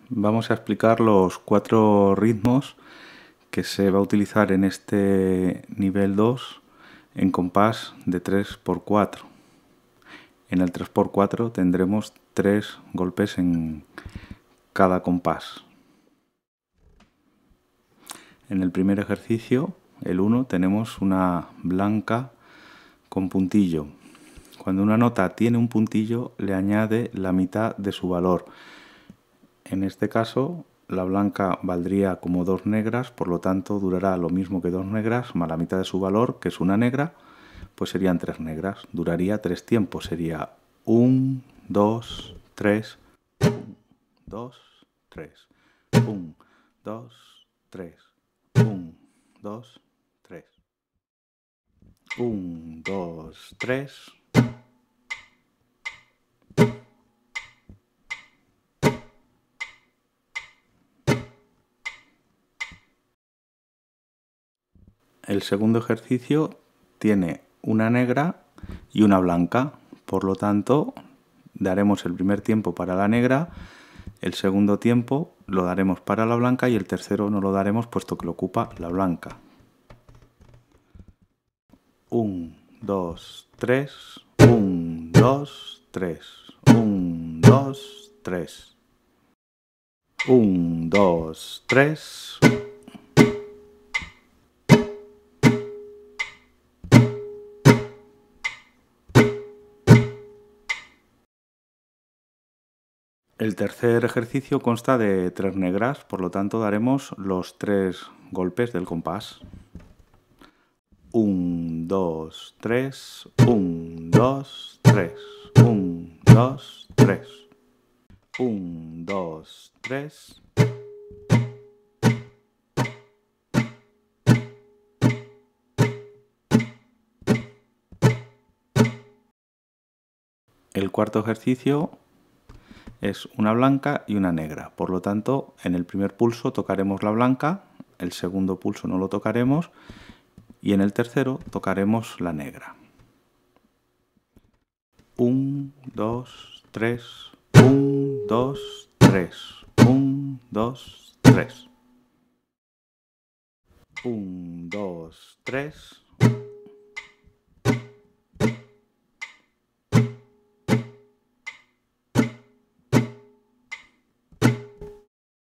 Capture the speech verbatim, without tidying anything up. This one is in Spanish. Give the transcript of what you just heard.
Vamos a explicar los cuatro ritmos que se va a utilizar en este nivel dos en compás de tres por cuatro. En el tres por cuatro tendremos tres golpes en cada compás. En el primer ejercicio, el uno, tenemos una blanca con puntillo. Cuando una nota tiene un puntillo, le añade la mitad de su valor. En este caso, la blanca valdría como dos negras, por lo tanto durará lo mismo que dos negras, más la mitad de su valor, que es una negra, pues serían tres negras. Duraría tres tiempos, sería un, dos, tres, un, dos, tres, un, dos, tres, un, dos, tres, un, dos, tres. El segundo ejercicio tiene una negra y una blanca, por lo tanto daremos el primer tiempo para la negra, el segundo tiempo lo daremos para la blanca y el tercero no lo daremos puesto que lo ocupa la blanca. un, dos, tres, un, dos, tres, un, dos, tres, un, dos, tres. El tercer ejercicio consta de tres negras, por lo tanto daremos los tres golpes del compás. un, dos, tres, un, dos, tres, un, dos, tres, un, dos, tres. El cuarto ejercicio es una blanca y una negra, por lo tanto en el primer pulso tocaremos la blanca, el segundo pulso no lo tocaremos y en el tercero tocaremos la negra. un, dos, tres, un, dos, tres, un, dos, tres, un, dos, tres.